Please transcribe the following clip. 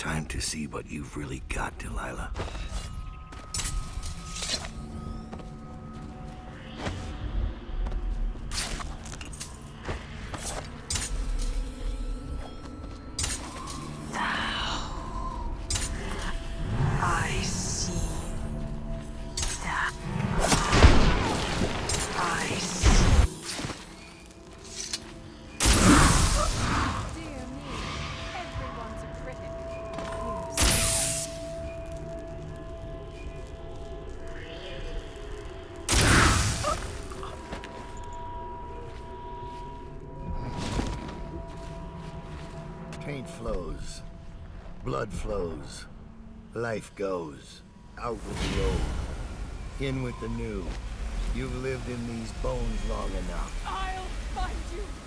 Time to see what you've really got, Delilah. Paint flows, blood flows, life goes. Out with the old, in with the new. You've lived in these bones long enough. I'll find you!